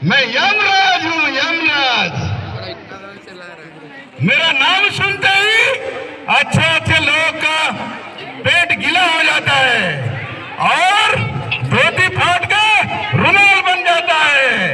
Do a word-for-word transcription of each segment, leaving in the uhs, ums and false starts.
मैं यमराज हूँ, यमराज। मेरा नाम सुनते ही अच्छे अच्छे लोग का पेट गीला हो जाता है और धोती फाट के रुमाल बन जाता है।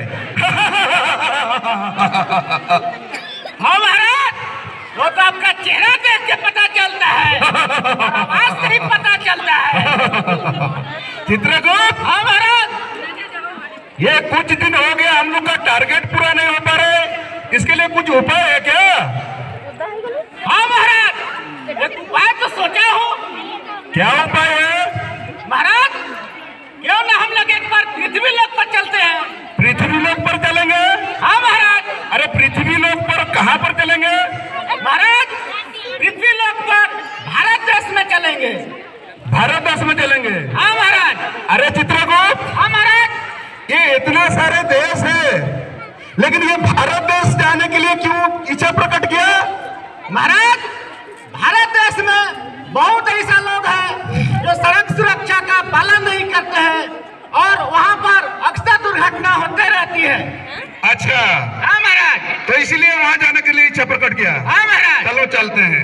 हाँ महाराज, वो तो आपका चेहरा देख के पता चलता है, आवाज से ही पता चलता है। चित्रगुप्त, हाँ महाराज, ये कुछ दिन हो गया हम लोग का टारगेट पूरा नहीं हो पा रहे, इसके लिए कुछ उपाय है क्या? हाँ महाराज, एक उपाय तो सोचा हूँ। क्या उपाय है? महाराज, क्यों ना हम लोग एक बार पृथ्वी लोक पर चलते हैं। पृथ्वी लोक पर चलेंगे? हाँ महाराज। अरे पृथ्वी लोक पर कहाँ पर चलेंगे? महाराज, पृथ्वी लोक पर भारत देश में चलेंगे। भारत देश में चलेंगे? हाँ महाराज। अरे चित्रगुप्त, हाँ महाराज, ये इतना सारे देश है, लेकिन ये भारत देश जाने के लिए क्यों इच्छा प्रकट किया? महाराज, भारत देश में बहुत ऐसा लोग हैं जो सड़क सुरक्षा का पालन नहीं करते हैं और वहाँ पर अक्सर दुर्घटना होते रहती है। अच्छा, हाँ महाराज, तो इसलिए वहाँ जाने के लिए इच्छा प्रकट किया। हाँ महाराज। चलो चलते हैं।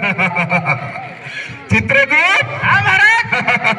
चित्रगुप्त, हाँ महाराज।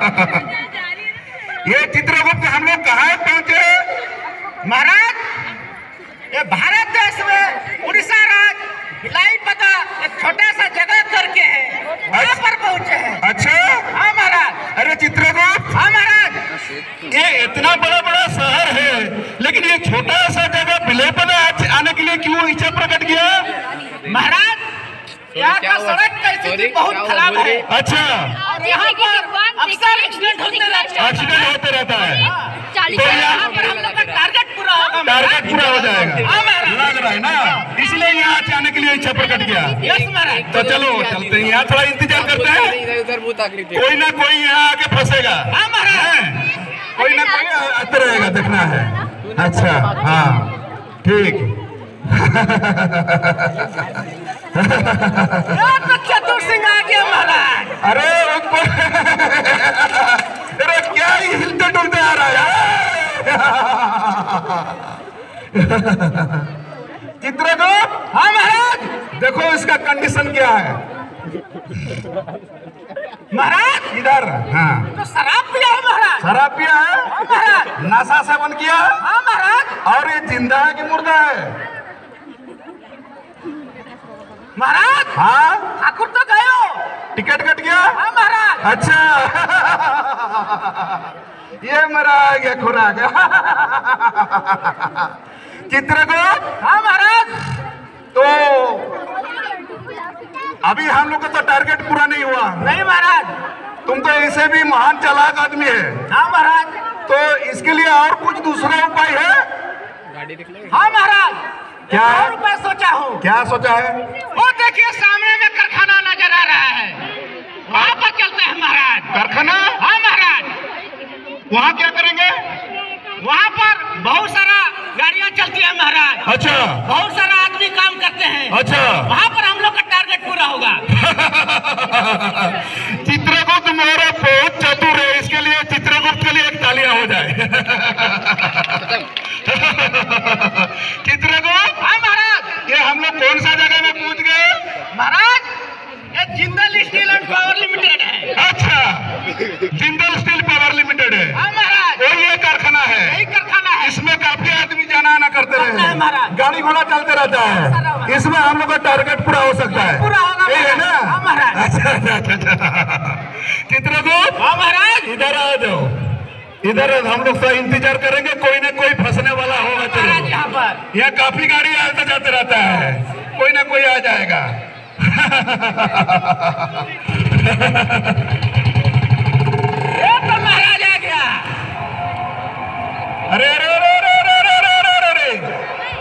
ये चित्रगुप्त हम लोग कहाँ पहुँचे? महाराज, ये भारत देश में उड़ीसा राज्य भिलाई पता एक छोटा सा जगह करके है, वहाँ पर पहुँचे हैं। अच्छा, हाँ महाराज। अरे चित्रगुप्त, हाँ महाराज, ये इतना बड़ा बड़ा शहर है, लेकिन ये छोटा सा जगह बिलेपना आने के लिए क्यों इच्छा प्रकट किया? महाराज, यहाँ का सड़क का स्थिति बहुत खराब है। अच्छा, और यहाँ पर अक्सर एक्सीडेंट होते रहते हैं। एक्सीडेंट होते रहता है, तो यहाँ पर हम लोग का टारगेट पूरा होगा। टारगेट पूरा हो जाएगा, हाँ महाराज। लग रहा है ना, इसलिए यहाँ आने के लिए इच्छा प्रकट किया। यस महाराज। तो चलो चलते हैं, यहाँ थोड़ा इंतजार करते हैं, कोई ना कोई यहाँ आके फंसेगा। हाँ महाराज। कोई ना कोई आते रहेगा, देखना है। अच्छा, हाँ ठीक। तो चतुर सिंह आ गया महाराज। अरे अरे क्या ही हिलते डुलते आ रहा है। चित्रगुप्त, हाँ महाराज। देखो इसका कंडीशन क्या है। महाराज, इधर, हाँ, तो शराब पिया है महाराज। शराब पिया है, हाँ महाराज। नशा सेवन किया है, हाँ महाराज। और ये जिंदा है कि मुर्दा है? महाराज, हाँ, ठाकुर तो गए हो। टिकट कट गया? हाँ महाराज। अच्छा, ये मेरा आ गया खुराक। चित्रगुप्त, हाँ महाराज। तो अभी हम लोग का तो टारगेट पूरा नहीं हुआ। नहीं महाराज। तुम तो ऐसे भी महान चालाक आदमी है, हाँ महाराज। तो इसके लिए और कुछ दूसरा उपाय है? हाँ महाराज, क्या? और उपाय सोचा हूँ। क्या सोचा है? वो देखिए सामने में कारखाना नजर आ रहा है, वहाँ पर चलते हैं महाराज। कारखाना? हाँ महाराज। वहाँ क्या करेंगे? वहाँ पर बहुत सारा गाड़ियाँ चलती है महाराज। अच्छा, बहुत सारा आदमी काम करते हैं। अच्छा, वहाँ पर हम लोग का टारगेट पूरा होगा। चित्रगुप्त मेरा बहुत चतुर है, इसके लिए चित्रगुप्त के लिए एक तालियां हो जाए। चित्रगुप्त, हाँ महाराज। ये हम लोग कौन सा जगह में पहुंच गए? महाराज, ये Jindal steel and power limited है। अच्छा, जिंदल स्टील पावर लिमिटेड है। हाँ महाराज। और ये कारखाना है? यही कारखाना है। इसमें काफी आदमी जाना आना करते करते रहे हैं महाराज। गाड़ी घोड़ा चलते रहता है, इसमें हम लोग का टारगेट पूरा हो सकता है। पूरा होगा यही है ना? हाँ महाराज। अच्छा अच्छा अच्छा। चित्रगुप्त, हाँ महाराज। इधर आ जाओ, इधर हम लोग तो इंतजार करेंगे, कोई ना कोई फंसने वाला होगा। महाराज, चलो, यहाँ पर यहाँ काफी गाड़ी आते जाते रहता है, कोई ना कोई आ जाएगा। ये तो महाराज आ गया। अरे अरे अरे अरे अरे अरे अरे अरे अरे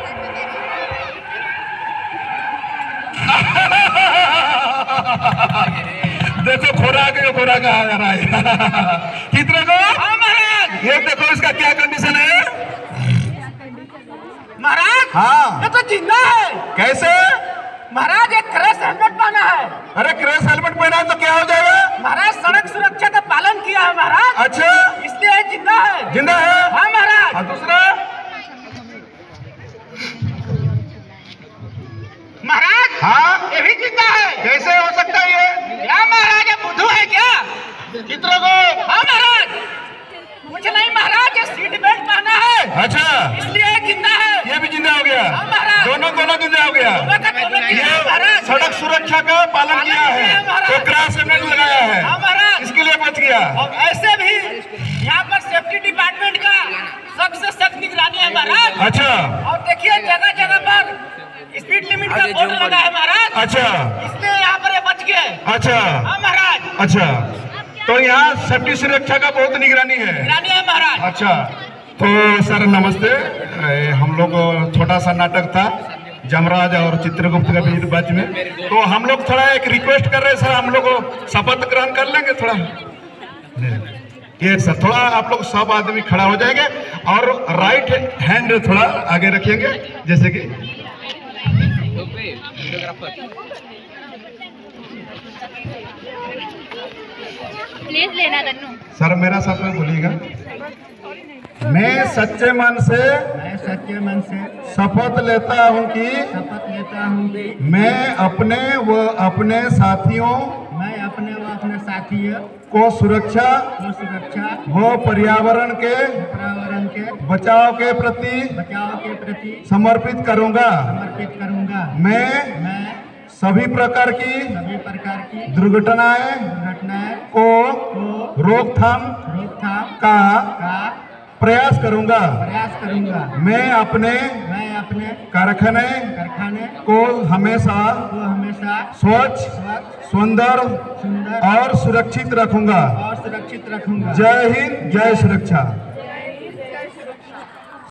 देखो खुराक है, खुराक आ रहा है। कितने को? हाँ महाराज। ये देखो इसका क्या कंडीशन है महाराज। हाँ, ये तो जिंदा है। कैसे? महाराज, एक क्रैश हेलमेट पहना है। अरे क्रैश हेलमेट पहना है तो क्या हो जाएगा? महाराज, सड़क सुरक्षा का पालन किया है महाराज। अच्छा, इसलिए जिंदा है। जिंदा है? हाँ महाराज। और दूसरा? अच्छा, इसलिए जिंदा है। ये भी जिंदा हो गया, महाराज। दोनों दोनों जिंदा हो गया। दोनों का दोनों जिंदा है, ये महाराज। सड़क सुरक्षा का पालन किया है, तो क्रॉस एम्बुलेंस लगाया है, हाँ, महाराज। इसके लिए बच गया। और ऐसे भी यहाँ पर सेफ्टी डिपार्टमेंट का सख्त से सख्त निगरानी है महाराज। अच्छा और देखिए जगह जगह पर स्पीड लिमिट का बोर्ड लगा है महाराज। अच्छा इसलिए यहाँ पर ये बच गए। अच्छा हाँ महाराज, अच्छा, तो यहाँ सेफ्टी सुरक्षा का बहुत निगरानी है। निगरानी है महाराज। अच्छा, तो सर नमस्ते। ए, हम लोग छोटा सा नाटक था जमराज और चित्रगुप्त का बीच बैच में, तो हम लोग थोड़ा एक रिक्वेस्ट कर रहे हैं सर, हम लोग शपथ ग्रहण कर लेंगे थोड़ा। ये सर थोड़ा आप लोग सब आदमी खड़ा हो जाएंगे और राइट हैंड थोड़ा आगे रखेंगे, जैसे कि प्लीज लेना तन्नू। सर मेरा साथ में बोलिएगा। मैं सच्चे मन से मैं सच्चे मन से शपथ लेता हूँ कि शपथ लेता हूँ कि मैं अपने व अपने साथियों मैं अपने व अपने साथियों को सुरक्षा को सुरक्षा व पर्यावरण के पर्यावरण के बचाव के प्रति बचाव के प्रति समर्पित करूंगा। समर्पित करूंगा। मैं मैं सभी प्रकार की सभी प्रकार की दुर्घटनाएं घटनाएं को को रोकथाम रोकथाम का का प्रयास करूंगा। प्रयास करूंगा। मैं अपने मैं अपने कारखाने कारखाने को हमेशा को हमेशा स्वच्छ, स्वच्छ, सुंदर सुंदर और सुरक्षित रखूंगा। और सुरक्षित रखूंगा। जय हिंद, जय सुरक्षा।